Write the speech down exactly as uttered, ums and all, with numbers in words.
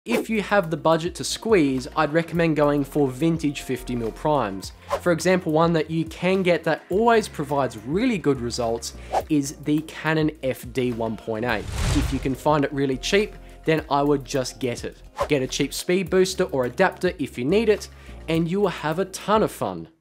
If you have the budget to squeeze, I'd recommend going for vintage fifty millimeter primes. For example, one that you can get that always provides really good results is the Canon F D one point eight. If you can find it really cheap, then I would just get it. Get a cheap speed booster or adapter if you need it, and you will have a ton of fun.